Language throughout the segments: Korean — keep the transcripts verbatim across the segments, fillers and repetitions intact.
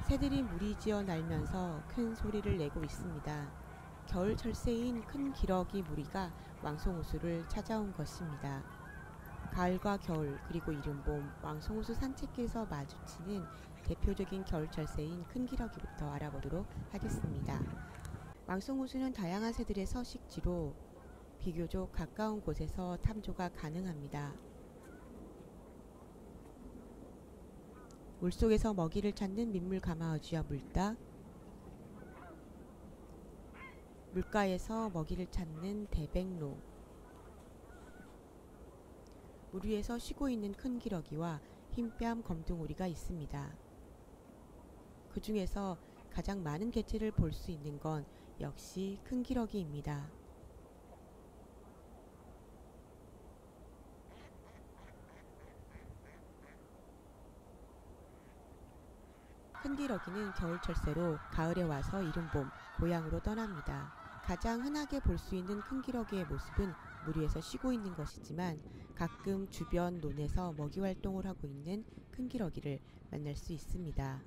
새들이 무리지어 날면서 큰 소리를 내고 있습니다. 겨울 철새인 큰 기러기 무리가 왕송호수를 찾아온 것입니다. 가을과 겨울 그리고 이른봄 왕송호수 산책길에서 마주치는 대표적인 겨울 철새인 큰 기러기부터 알아보도록 하겠습니다. 왕송호수는 다양한 새들의 서식지로 비교적 가까운 곳에서 탐조가 가능합니다. 물속에서 먹이를 찾는 민물 가마어지와 물닭, 물가에서 먹이를 찾는 대백로, 물 위에서 쉬고 있는 큰 기러기와 흰뺨 검둥오리가 있습니다. 그 중에서 가장 많은 개체를 볼 수 있는 건 역시 큰 기러기입니다. 큰 기러기는 겨울철새로 가을에 와서 이른봄 고향으로 떠납니다. 가장 흔하게 볼 수 있는 큰 기러기의 모습은 물 위에서 쉬고 있는 것이지만 가끔 주변 논에서 먹이 활동을 하고 있는 큰 기러기를 만날 수 있습니다.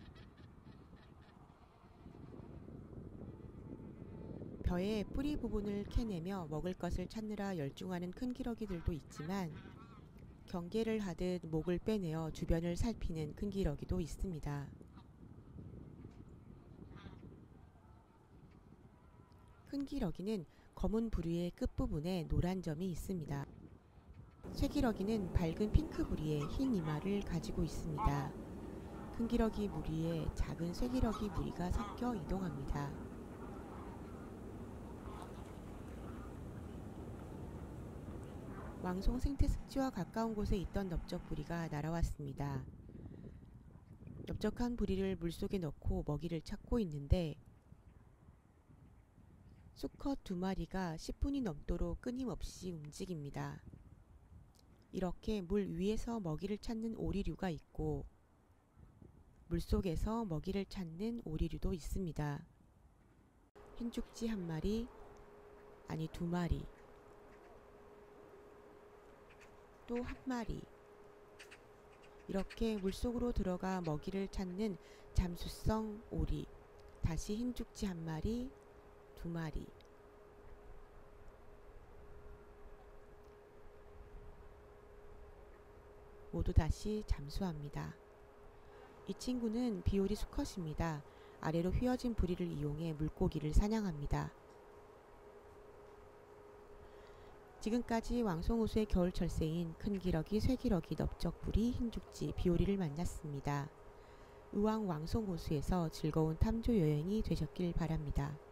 벼의 뿌리 부분을 캐내며 먹을 것을 찾느라 열중하는 큰 기러기들도 있지만 경계를 하듯 목을 빼내어 주변을 살피는 큰 기러기도 있습니다. 큰 기러기는 검은 부리의 끝부분에 노란 점이 있습니다. 쇠기러기는 밝은 핑크 부리에 흰 이마를 가지고 있습니다. 큰 기러기 무리에 작은 쇠기러기 무리가 섞여 이동합니다. 왕송 생태습지와 가까운 곳에 있던 넓적부리가 날아왔습니다. 넓적한 부리를 물속에 넣고 먹이를 찾고 있는데 수컷 두 마리가 십 분이 넘도록 끊임없이 움직입니다. 이렇게 물 위에서 먹이를 찾는 오리류가 있고 물속에서 먹이를 찾는 오리류도 있습니다. 흰죽지 한 마리, 아니 두 마리, 또 한 마리, 이렇게 물속으로 들어가 먹이를 찾는 잠수성 오리, 다시 흰죽지 한 마리, 두 마리, 모두 다시 잠수합니다. 이 친구는 비오리 수컷입니다. 아래로 휘어진 부리를 이용해 물고기를 사냥합니다. 지금까지 왕송호수의 겨울철새인 큰 기러기, 쇠기러기, 넓적부리, 흰죽지, 비오리를 만났습니다. 의왕 왕송호수에서 즐거운 탐조 여행이 되셨길 바랍니다.